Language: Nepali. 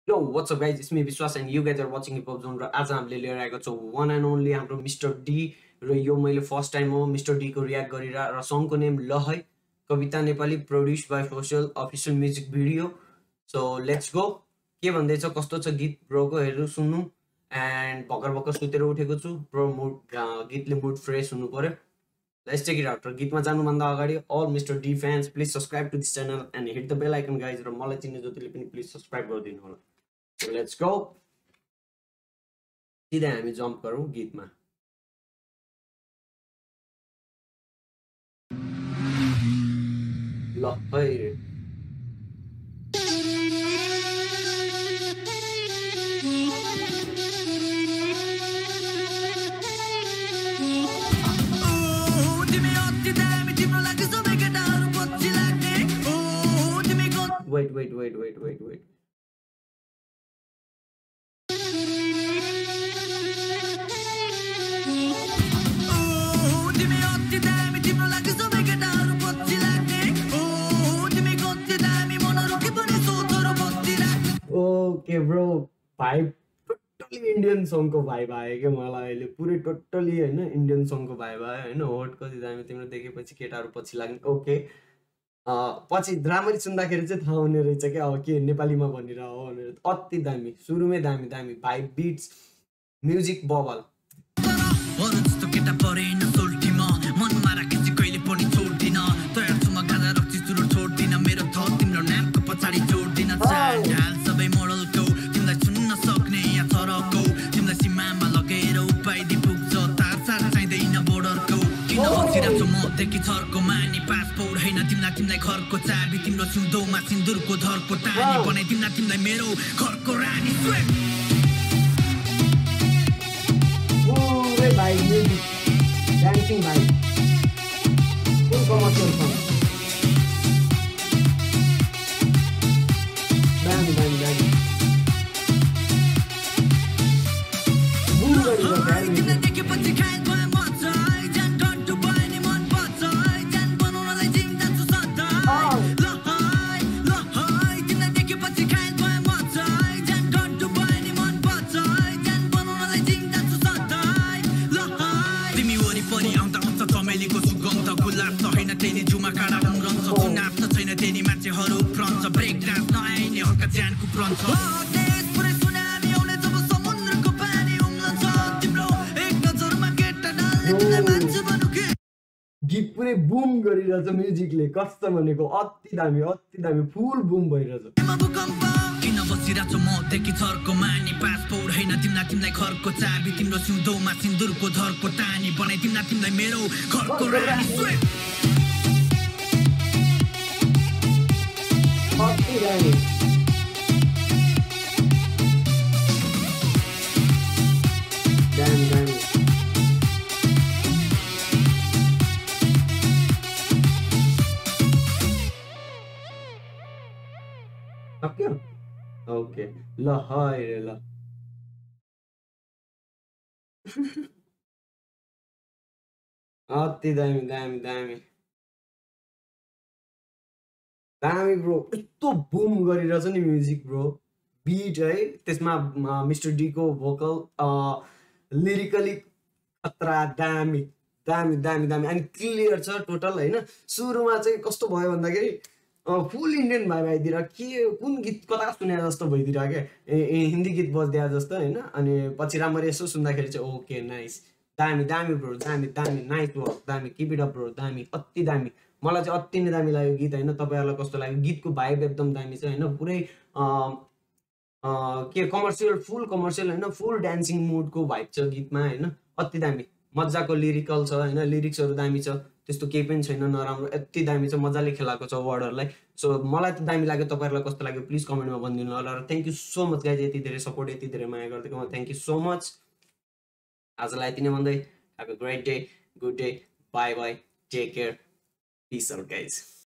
Yo, what's up guys? It's me BISHWASH and you guys are watching Hip Hop Zone र आज हामीले लिएर आएको छौं one and only हाम्रो Mr. D र यो मैले फर्स्ट टाइम हो Mr. D को रियाक्ट गरिरा र सङको नेम ल है Kavita Nepali produced by Foeseal official music video so let's go के भन्दै छ कस्तो छ गीत ब्रोको हेरु सुन्नु एन्ड भक्कर सुतेर उठेको छु ब्रो मुड गीतले मुड फ्रेश हुनु पर्यो Let's check it out. गीतमा जानु भन्दा अगाडि all Mr. D fans please subscribe to this channel and hit the bell icon guys र मलाई चिन्ने जतिले पनि please subscribe गरिदिनु होला. So let's go. सिधै हामी जम्प गरौँ गीतमा. ल है Wait. Okay bro, vibe totally Indian song को vibe आयो के मलाई अहिले पुरै टोटली हैन इन्डियन सङ को vibe आयो हैन होट कति दामी तिम्रो देखेपछि केटाहरु पछि लाग्ने ओके पछि राम्ररी सुन्दाखेरि चाहिँ थाहा हुने रहेछ के अब के नेपालीमा भनिरा हो भनेर अति दामी सुरुमै दामी भाइब बिट्स म्युजिक बबल देखि थरको मानी पासपोर्ट हैन तिमलाई घरको चाबी तिम्रो सिउँदोमा सिन्दुरको धरको टानी बनाइ तिमलाई मेरो घरको रानी स्वेट ओरे भाइ म्युजिक डान्सिङ भाइ कुन कमर्सियल छ दामी गीत पुरै बूम गरिरहेछ म्युजिकले कस्तो भनेको अति दामी फुल बूम भइरहेछ किन बसिरहेछ म देखि थरको मानी पासपोर्ट हैन तिमलाई घरको चाबी तिम्रो सिउँदोमा सिन्दुरको धरको टानी बनाइ तिमलाई मेरो घरको रानी स्वेट अति दामी सक्यो ओके ल हाय रे ल अति दामी ब्रो यस्तो बूम गरिरहेछ नि म्युजिक ब्रो बीट है त्यसमा मिस्टर डी को भोकल लिरिकली खतरा दामी अनि क्लियर छ टोटल हैन सुरुमा चाहिँ कस्तो भयो भन्दाखेरि फुल इन्डियन भाइ आइदिएर के कुन गीत कता सुने जस्तो भइदिएर के हिन्दी गीत बज्दिया जस्तो हैन अनि पछि राम्ररी यसो सुन्दाखेरि चाहिँ ओके नाइस दामी ब्रो दामी नाइस वर्क दामी किप इट अप ब्रो दामी अति दामी मलाई चाहिँ अति नै दामी लाग्यो गीत हैन तपाईहरुलाई कस्तो लाग्यो गीतको भाइब एकदम दामी छ हैन पुरै के फुल कमर्सियल हैन फुल डान्सिङ मोडको भाइब छ गीतमा हैन अति दामी मज्जाको लिरिकल छ हैन लिरिक्सहरु दामी छ त्यस्तो केही पनि छैन नराम्रो यति दामी छ मजाले खेलाएको छ वर्डहरुलाई सो मलाई त दामी लाग्यो तपाईहरुलाई कस्तो लाग्यो प्लिज कमेन्टमा भनिदिनु होला र thank you so much guys यति धेरै सपोर्ट यति धेरै माया गर्दिनुमा थ्यांक यू सो मच आजलाई यति नै भन्दै have a great day good day bye take care peace out guys